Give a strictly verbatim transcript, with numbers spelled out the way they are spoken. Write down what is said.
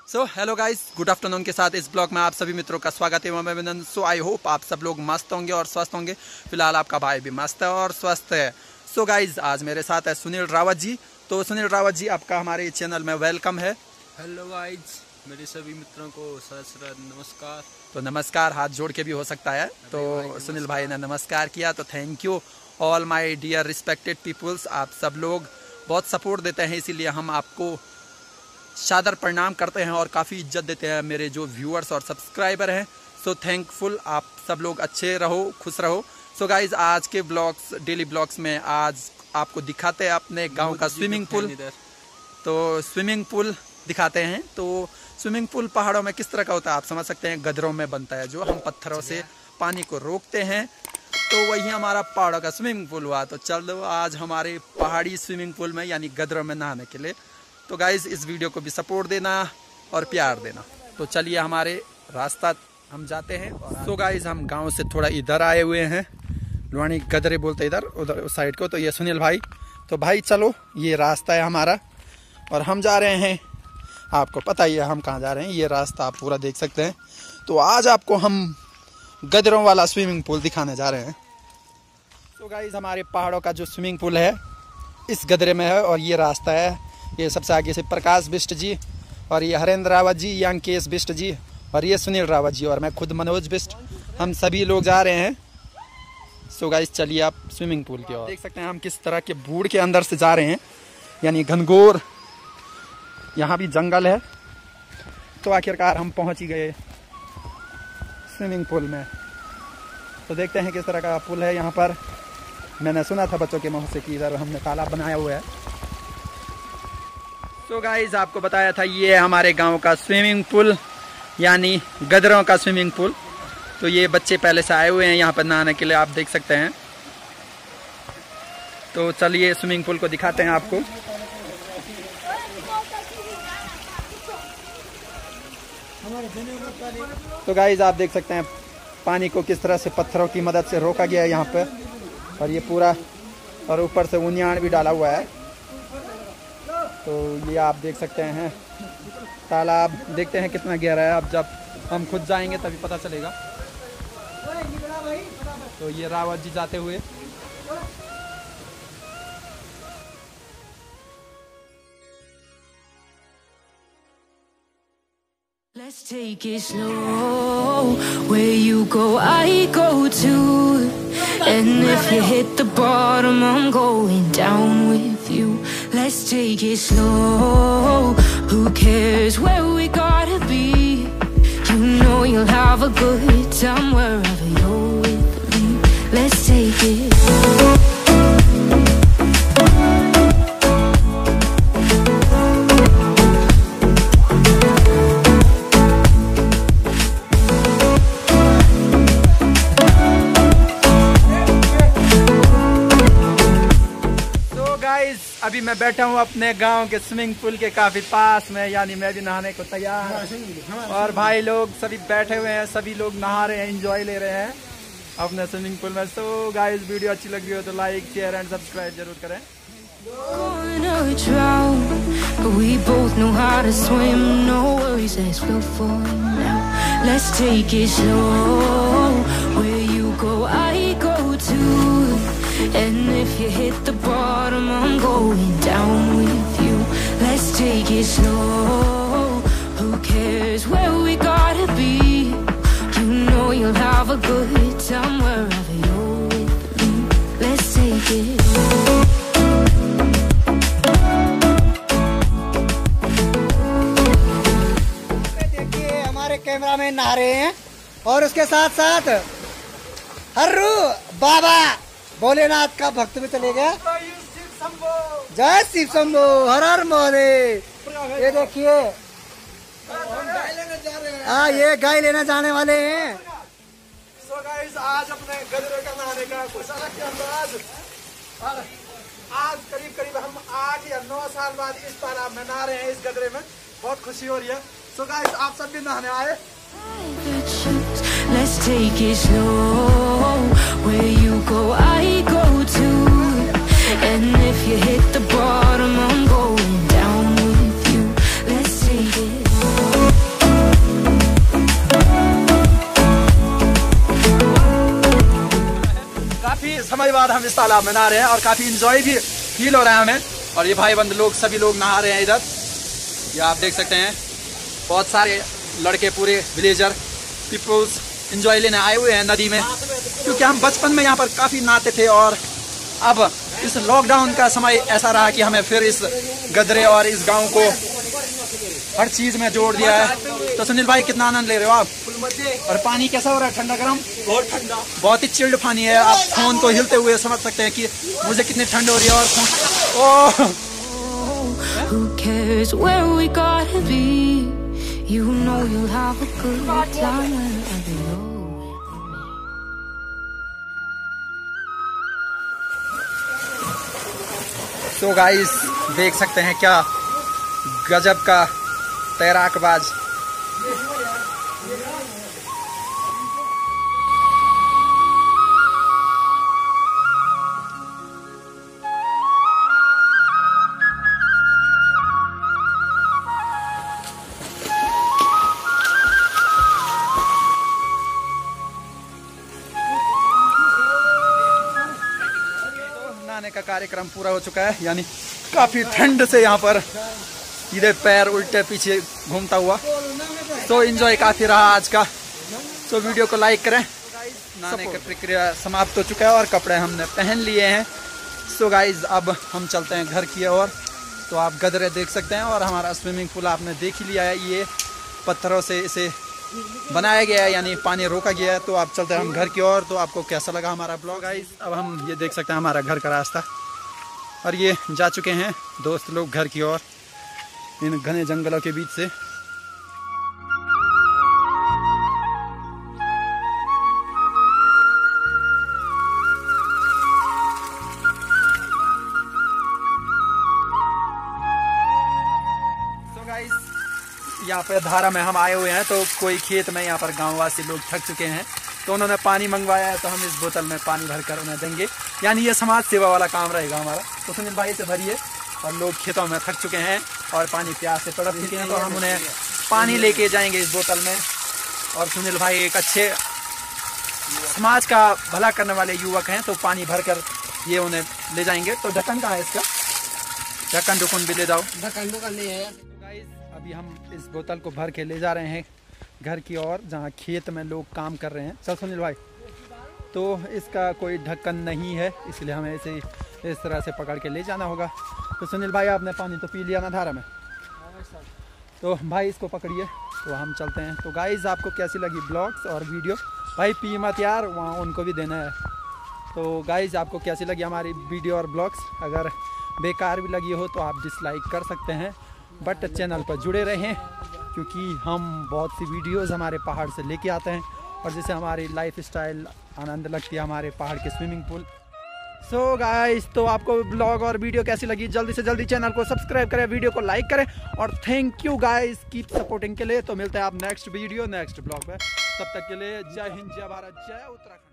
सो hello guys, good afternoon के साथ इस ब्लॉग में आप सभी मित्रों का स्वागत है। मैं अभिनंदन। सो आई होप आप सब लोग मस्त होंगे और स्वस्थ होंगे। फिलहाल आपका भाई भी मस्त है और स्वस्थ है। सो so गाइस, आज मेरे साथ है सुनील रावत जी। तो सुनील रावत जी, आपका हमारे चैनल में वेलकम है। हेलो गाइस, मेरे सभी मित्रों को सरसर नमस्कार। तो नमस्कार हाथ जोड़ के भी हो सकता है। तो सुनील भाई ने नमस्कार किया, तो thank you all my dear respected peoples. आप सब लोग बहुत सपोर्ट देते हैं, इसीलिए हम आपको सादर प्रणाम करते हैं और काफ़ी इज्जत देते हैं मेरे जो व्यूअर्स और सब्सक्राइबर हैं। सो थैंकफुल, आप सब लोग अच्छे रहो, खुश रहो। सो so गाइज, आज के ब्लॉग्स, डेली ब्लॉग्स में आज आपको दिखाते हैं अपने गांव का स्विमिंग पूल। तो स्विमिंग पूल दिखाते हैं। तो स्विमिंग पूल पहाड़ों में किस तरह का होता है आप समझ सकते हैं। गदरों में बनता है, जो हम पत्थरों से पानी को रोकते हैं। तो वही हमारा पहाड़ों का स्विमिंग पूल हुआ। तो चलो आज हमारे पहाड़ी स्विमिंग पूल में यानी गदरों में नहाने के लिए। तो गाइज, इस वीडियो को भी सपोर्ट देना और प्यार देना। तो चलिए हमारे रास्ता हम जाते हैं। तो गाइज, हम गांव से थोड़ा इधर आए हुए हैं। लुआनी गदरे बोलते इधर, उधर उस साइड को। तो ये सुनील भाई, तो भाई चलो, ये रास्ता है हमारा और हम जा रहे हैं। आपको पता ही है हम कहाँ जा रहे हैं, ये रास्ता आप पूरा देख सकते हैं। तो आज आपको हम गदरों वाला स्विमिंग पूल दिखाने जा रहे हैं। तो गाइज, हमारे पहाड़ों का जो स्विमिंग पूल है इस गदरे में है और ये रास्ता है। ये सबसे आगे से प्रकाश बिष्ट जी और ये हरेंद्र रावत जी, ये अंकेश बिष्ट जी और ये सुनील रावत जी और मैं खुद मनोज बिष्ट, हम सभी लोग जा रहे हैं। सो गाइस, चलिए आप स्विमिंग पूल की ओर। देख सकते हैं हम किस तरह के बूढ़ के अंदर से जा रहे हैं, यानी घनघोर, यहाँ भी जंगल है। तो आखिरकार हम पहुँच ही गए स्विमिंग पूल में। तो देखते हैं किस तरह का पुल है यहाँ पर। मैंने सुना था बच्चों के मुँह से कि इधर हमने तालाब बनाया हुआ है। तो गाइज, आपको बताया था ये हमारे गांव का स्विमिंग पूल यानी गदरों का स्विमिंग पूल। तो ये बच्चे पहले से आए हुए हैं यहाँ पर नहाने के लिए, आप देख सकते हैं। तो चलिए स्विमिंग पूल को दिखाते हैं आपको। तो गाइज, आप देख सकते हैं पानी को किस तरह से पत्थरों की मदद से रोका गया है यहाँ पे। और ये पूरा, और ऊपर से ऊनियान भी डाला हुआ है। तो ये आप देख सकते हैं तालाब, देखते हैं कितना गहरा है। अब जब हम खुद जाएंगे तभी पता चलेगा। तो ये रावत जी जाते हुए। Let's take it slow. Where you go, I go too. And if you hit the bottom, I'm going down with you. Let's take it slow. Who cares where we gotta be? You know you'll have a good time wherever you're with me. Let's take it slow. अभी मैं बैठा हूँ अपने गांव के swimming pool के काफी पास में, यानी मैं भी नहाने को तैयार। और भाई लोग सभी बैठे हुए हैं, सभी लोग नहा रहे हैं, एंजॉय ले रहे हैं अपने स्विमिंग पूल में। सो गाइस, वीडियो अच्छी लग रही हो तो लाइक, शेयर एंड सब्सक्राइब जरूर करें। And if you hit the bottom, I'm going down with you. Let's take it slow. Who cares where we gotta be? You know you'll have a good time wherever you're with me. Let's take it slow. देखिए हमारे cameraman नहा रहे हैं और उसके साथ साथ हर्रू बाबा भोलेनाथ का भक्त भी चले गया। जय शिव शंभो, हर हर महादेव। ये देखिए, हाँ ये गाय लेने जाने वाले हैं। सो गाइस, आज अपने गदरे का नहाने का कुछ अलग अंदाज। और आज करीब करीब हम आठ या नौ साल बाद इस तालाब में नहा रहे हैं, इस गदरे में। बहुत खुशी हो रही है। सो गाइस, आप सब भी नहाने आए। Let's take it slow. Where you go, I go too. And if you hit the bottom, I'm going down with you. Let's take it slow. तालाब में नहा रहे हैं और काफी इंजॉय भी फील हो रहा है हमें। और ये भाई बंद लोग सभी लोग नहा रहे हैं इधर, ये आप देख सकते हैं। बहुत सारे लड़के पूरे विलेजर पीपल्स इंजॉय लेने आए हुए हैं नदी में, क्योंकि हम बचपन में यहाँ पर काफी नहाते थे और अब इस लॉकडाउन का समय ऐसा रहा कि हमें फिर इस गदरे और इस गांव को हर चीज में जोड़ दिया है। तो सुनील भाई कितना आनंद ले रहे हो आप? और पानी कैसा हो रहा है? ठंडा गरम? बहुत ठंडा, बहुत ही चिल्ड पानी है। आप फोन को हिलते हुए समझ सकते हैं कि मुझे कितनी ठंड हो रही है। और phone oh Who cares where we gotta be? You know you'll have a good time wherever you're with me. तो गाइस देख सकते हैं क्या गजब का तैराकबाज। नहाने का कार्यक्रम पूरा हो चुका है, यानी काफी ठंड से यहाँ पर सीधे पैर उल्टे पीछे घूमता हुआ। तो एंजॉय काफी रहा आज का। तो वीडियो को लाइक करें। नहाने की प्रक्रिया समाप्त हो चुका है और कपड़े हमने पहन लिए हैं। सो गाइज अब हम चलते हैं घर की ओर। तो आप गदरे देख सकते हैं और हमारा स्विमिंग पूल आपने देख ही लिया है। ये पत्थरों से इसे बनाया गया है, यानी पानी रोका गया है। तो आप चलते हैं हम घर की ओर। तो आपको कैसा लगा हमारा ब्लॉग? गाइस अब हम ये देख सकते हैं हमारा घर का रास्ता, और ये जा चुके हैं दोस्त लोग घर की ओर इन घने जंगलों के बीच से। यहाँ पे धारा में हम आए हुए हैं, तो कोई खेत में यहाँ पर गांववासी लोग थक चुके हैं, तो उन्होंने पानी मंगवाया है, तो हम इस बोतल में पानी भरकर उन्हें देंगे। यानी ये समाज सेवा वाला काम रहेगा हमारा। तो सुनील भाई से भरिए। और लोग खेतों में थक चुके हैं और पानी प्यास से तड़प चुके हैं, तो हम उन्हें पानी लेके जाएंगे इस बोतल में। और सुनील भाई एक अच्छे समाज का भला करने वाले युवक हैं, तो पानी भरकर ये उन्हें ले जाएंगे। तो ढक्कन कहाँ है इसका? ढक्कन ढुकन भी ले जाओ। ढक्कन ढुकन नहीं है। अभी हम इस बोतल को भर के ले जा रहे हैं घर की ओर, जहाँ खेत में लोग काम कर रहे हैं। चल सुनील भाई, तो इसका कोई ढक्कन नहीं है, इसलिए हमें इसे इस तरह से पकड़ के ले जाना होगा। तो सुनील भाई आपने पानी तो पी लिया ना धारा में, तो भाई इसको पकड़िए, तो हम चलते हैं। तो गाइज आपको कैसी लगी ब्लॉग्स और वीडियो? भाई पी मत यार, वहाँ उनको भी देना है। तो गाइज आपको कैसी लगी हमारी वीडियो और ब्लॉग्स? अगर बेकार भी लगी हो तो आप डिसलाइक कर सकते हैं, बट चैनल पर जुड़े रहें, क्योंकि हम बहुत सी वीडियोस हमारे पहाड़ से लेके आते हैं, और जैसे हमारी लाइफ स्टाइल आनंद लगती है हमारे पहाड़ के swimming pool. So so guys, तो आपको ब्लॉग और वीडियो कैसी लगी? जल्दी से जल्दी चैनल को सब्सक्राइब करें, वीडियो को लाइक करें, और thank you guys keep supporting के लिए। तो मिलते हैं आप नेक्स्ट वीडियो नेक्स्ट ब्लॉग में। तब तक के लिए जय हिंद, जय भारत, जय उत्तराखंड।